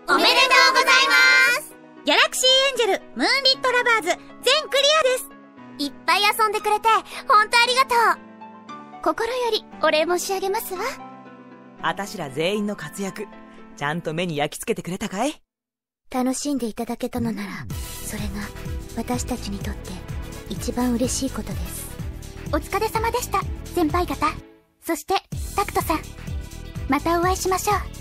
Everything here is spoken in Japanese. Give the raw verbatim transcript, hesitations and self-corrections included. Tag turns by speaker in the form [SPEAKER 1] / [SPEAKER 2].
[SPEAKER 1] おめでとうございます。
[SPEAKER 2] ギャラクシーエンジェルムーンリットラバーズ全クリアです。
[SPEAKER 1] いっぱい遊んでくれてほんとありがとう。心よりお礼申し上げますわ。
[SPEAKER 3] あたしら全員の活躍ちゃんと目に焼き付けてくれたかい？
[SPEAKER 1] 楽しんでいただけたのなら、それが私たちにとって一番嬉しいことです。お疲れ様でした、先輩方。そしてタクトさん、またお会いしましょう。